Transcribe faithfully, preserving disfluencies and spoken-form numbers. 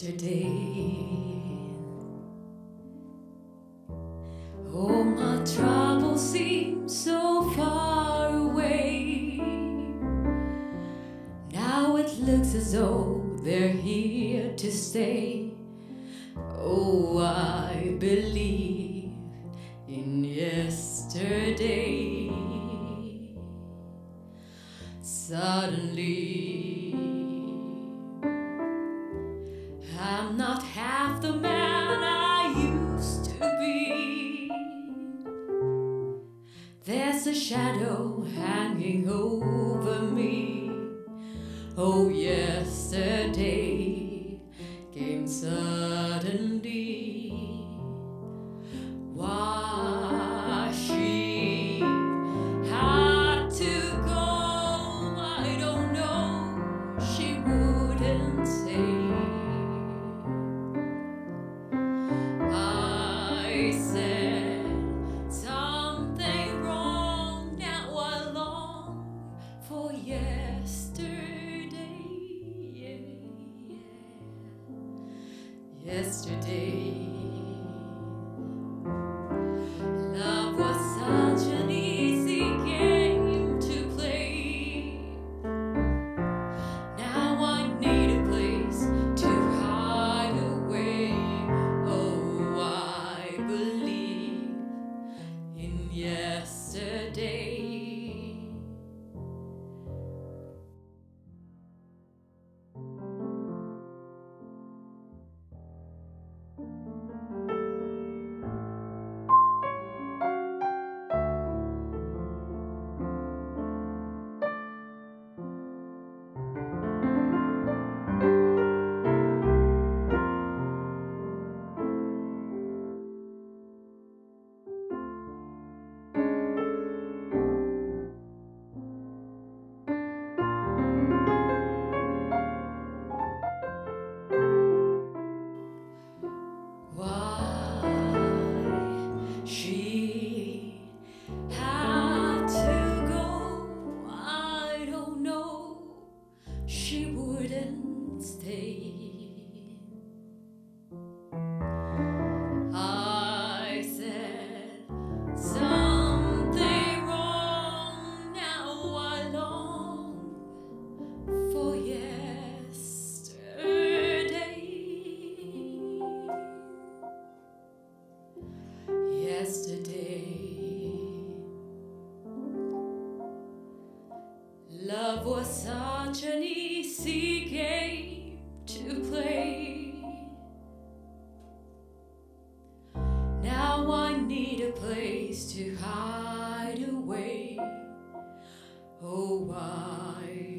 yesterday. Oh, my troubles seem so far away. Now it looks as though they're here to stay. Oh, I believe in yesterday. Suddenly, I'm not half the man I used to be. There's a shadow hanging over me. Oh, yesterday came suddenly. Why she had to go, I don't know. She wouldn't say. I said something wrong. Now I long for yesterday. Yeah, yeah. Yesterday, love was such an easy game to play. Now I need a place to hide away. Oh, I believe in yesterday. Why she had to go, I don't know. She wouldn't stay. I said something wrong. Now I long for yesterday. Yesterday, love was such an easy game to play. Now I need a place to hide away. Oh, I